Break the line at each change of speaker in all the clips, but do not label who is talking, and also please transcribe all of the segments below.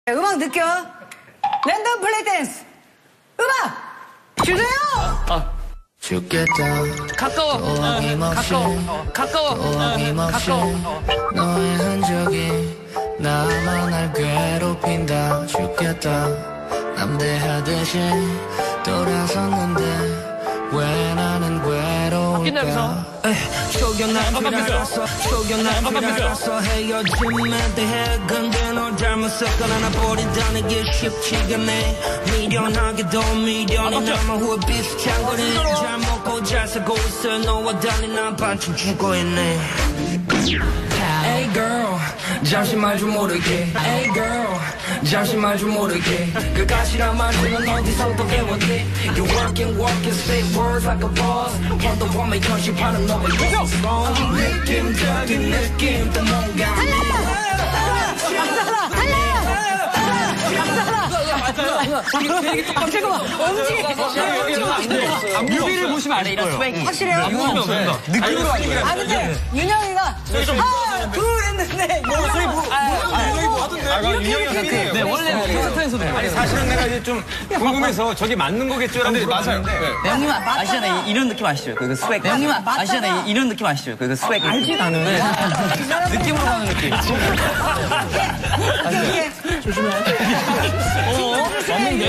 음악 느껴. 랜덤 플레이 댄스. 음악 주세요.
죽겠다.
가까워. 가까워.
너의 흔적이 나만 날 괴롭힌다. 죽겠다. 남대하듯이 돌아섰는데 왜 나는 괴로울까? 속여나서 헤어짐에 대해 근데 널 잘못했거나 나 버린다는 게 쉽지가 않네. 미련하게도 미련이 남아 후회 비슷한 거리. 잘 먹고 잘 살고 있어 너와 달리 난 반쯤 죽어있네. Hey girl 잠시만 좀 모르게. Hey girl 잠시만 좀 모르게. 그까지란 말은 어디서도 배웠니? You working spit words like a boss. 번도 보면 현실파는 너의 요성. 느낌적인 느낌도 뭔가
뮤비를 보시면 아실 거예요.
확실해요?
느낌으로 아니에요.
아 근데 윤영이가 하나 둘 했는데
윤영이가 네 원래 비슷한 소리.
아니 사실은 내가 이제 좀 궁금해서 저기 맞는 거겠죠라고 물어봤는데.
형님 아시잖아요. 이런 느낌 아시죠? 그 스웩. 형님 아시잖아요. 이런 느낌 아시죠? 그 스웩.
알지 나는.
느낌으로 가는 느낌.
맞는데?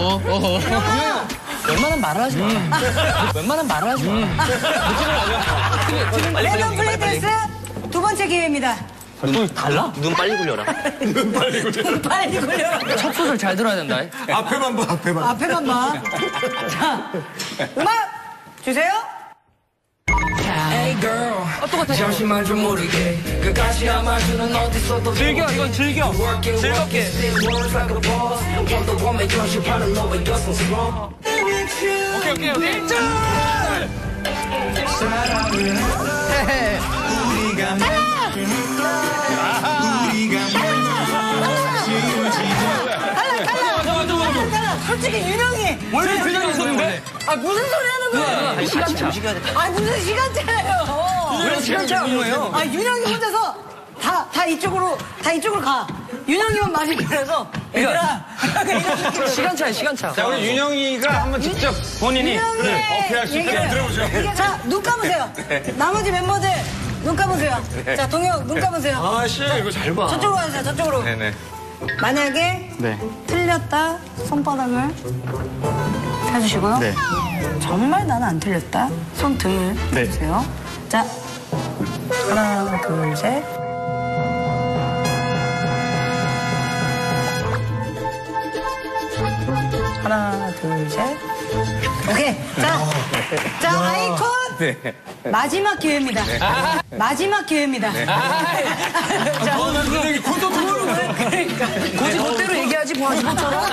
웬만한 말을 하지 마. 웬만한 말을 하지 마.
랜덤 플레이 댄스 두 번째 기회입니다.
달라? 눈 빨리 굴려라.
눈 빨리 굴려라.
첫 소절 잘 들어야 된다.
앞에만 봐, 앞에만.
앞에만 봐. 자, 음악 주세요.
Hey girl
똑같아.
잠시만 좀 모르게. 그까지 아마주는 어디서도
즐겨 이건 즐겨. 즐겁게.
words like a boss. 번도 보면 현실파는 너의 여성스러워.
오케이.
솔직히 윤영이
원래 그냥 있었는데?
아 무슨 소리 하는 거야?
시간차 움직여야 돼.
아 무슨 시간차예요?
왜 시간차가 온 거예요?
아 윤영이 혼자서 다 이쪽으로 가. 윤영이만 말이 길어서 얘들아.
시간차.
자, 우리 윤영이가 한번 직접 본인이 어필할 수 있게 들어보죠.
자, 눈 감으세요. 나머지 멤버들 눈 감으세요. 자, 동혁 눈 감으세요.
아씨, 이거 잘 봐.
저쪽으로 가주세요. 저쪽으로.
네네.
만약에 틀렸다 손바닥을 펴주시고요.
네.
정말 나는 안 틀렸다 손등을 펴주세요. 자, 하나, 둘, 셋. 하나, 둘, 셋. 오케이. 자, 아이콘. 마지막 기회입니다. 마지막 기회입니다. 자,
윤영이 콘서트로
고지 그대로 얘기하지 뭐 하지 못처럼.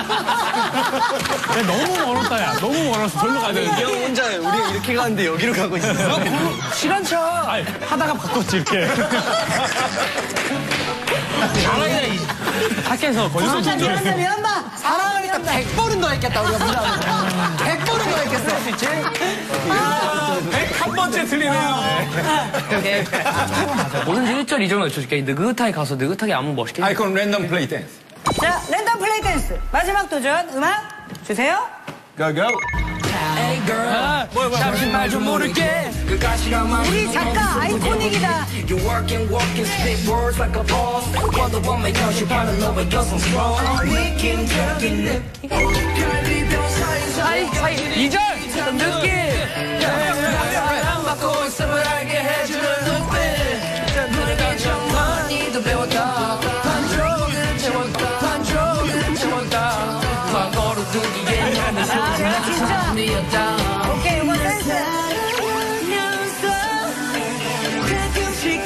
너무 멀었다, 야. 너무 멀었어. 절로 가야 되는데.
형 혼자 우리가 이렇게 가는데 여기로 가고 있어.
시간차.
하다가 바꿨지, 이렇게.
사랑이다. 밖에서 거기서
미안다. 사랑하니까
100번은 더 했겠다 우리가 문제 안 100번은 더 했겠어. 할 수 있지?
101번째 틀리네요.
뭐든지 1절 2절만 외쳐줄게. 느긋하게 가서 느긋하게 안무 멋있게.
아이콘 랜덤 플레이 댄스.
자, 랜덤 플레이 댄스. 마지막 도전 음악 주세요.
Go, go.
Hey girl
잠시만 좀 모를게.
그까지 아마주는
우리 작가 아이코닉이다.
You working spit words like a boss. 번도 보면 현실파는 너의 여성스러워. 느낌적인 느낌.
2절 느낌.
사랑받고 있음을 알게 해주는 눈빛. 눈에 정말 니도 배웠다. 반쪽은 채웠다. 과거로 두기에 나는
내가 진짜.
사람이었다.
오케이, 이거 댄스.
가끔씩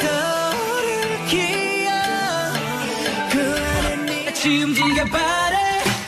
떠오르기야. 그래 같이 움직여 바래.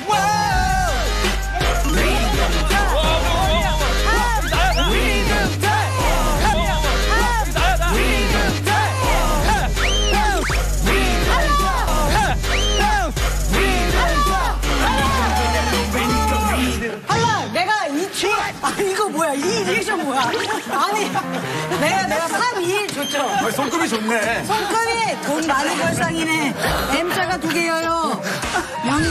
내가 이 춤, 아니 이거 뭐야? 이 리액션 뭐야? 아니 내가 3, 2, 1 좋죠?
손금이 좋네.
손금이 돈 많이 벌 상이네. M자가 2개여요.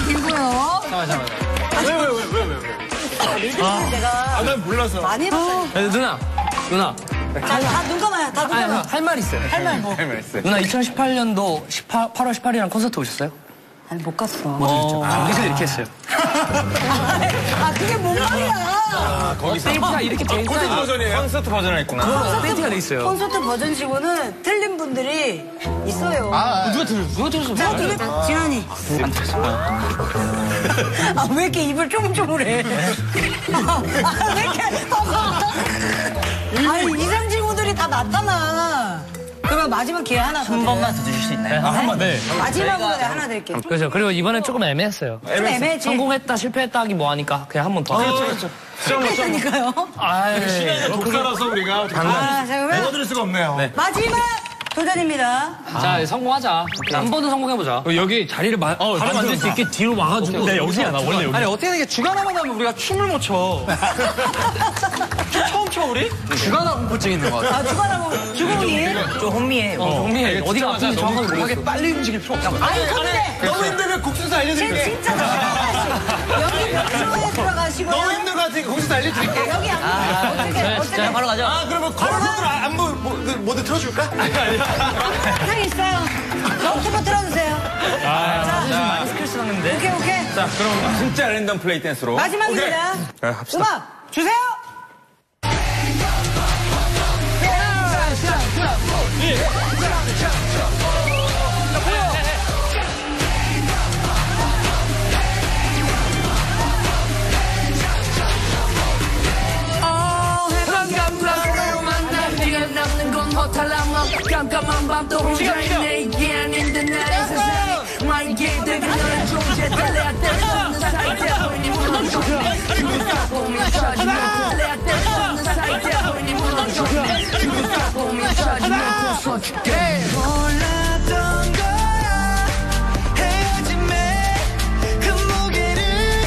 제가
난 몰라서.
많이 해봤어요.
누나.
다 눈 감아요. 다 눈 감아요.
할 말 있어요.
할 말 뭐?
누나 2018년도 8월 18일이랑 콘서트 오셨어요?
아니 못 갔어.
여기서 이렇게 했어요.
아 그게 뭔 말이야?
세이프가 이렇게 돼
콘서트
있어요.
버전이에요? 콘서트 버전을 했구나.
세이프가 돼 있어요.
콘서트 버전치고는 틀린 분들이 있어요.
누가 들었어?
자, 진환이. 아, 왜 이렇게 입을 쪼물쪼물해? 왜 이렇게. 아니, 이상 친구들이 다 나타나. 그러면 마지막 기회 하나 더.
한 번만 더 주실 수 있나요?
한 번, 네.
마지막으로 내가 하나 드릴게요.
그렇죠. 그리고 이번엔 조금 애매했어요.
좀 애매했지?
성공했다, 실패했다 하기 뭐 하니까 그냥 한 번 더.
그렇죠.
그러니까요.
아이,
독사라서 우리가
아, 자, 그러면
먹어드릴 수가 없네요. 네.
마지막 도전입니다.
자, 성공하자. 한 번은 성공해보자. 여기 자리를 바로 만들 수 있게 뒤로 와가지고. 네, 여기야, 나 원래 여기.
아니 어떻게 되게 주간화만 하면 우리가 춤을 못 춰. 처음 춰 우리? 주간화 공포증 있는 것 같아.
아, 주관하고 주공이.
좀 혼미해.
정리해. 어디가 아픈지 정확하게 모르겠어.
빨리 움직일 필요 없다.
아니, 근데.
너무 힘들면 국수수 알려드릴게요.
진짜 여기 명소에 들어가시고요.
너무 힘든 것 같으니까 국수수 알려드릴게요.
여기 안
자, 바로 가죠.
아, 그러면 걸어서들 안무 모두 틀어줄까?
항상 있어요. 너부터 틀어주세요.
많이 스트레스 받는데.
오케이.
자, 그럼 진짜 랜덤 플레이 댄스로.
마지막입니다.
오케이. 합시다.
음악 주세요.
깜깜한 밤도 혼자 내게 아닌데 나의 세상 마이게 되게 너의 존재 달래야 뗄 수 없는 사이트야 보이니 무너졌네 누가 보면 찾으면 달래야 뗄 수 없는 사이트야 보이니 무너졌네 누가 보면 찾으면 부서줄게 몰랐던 거야 헤어짐의 그 무게를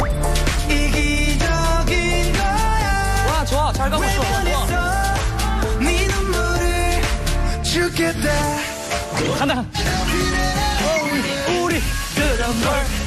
이기적인 거야
와, 좋아. 잘 가고 있어.
네 눈물을 죽겠다
간다.
우리 그런 걸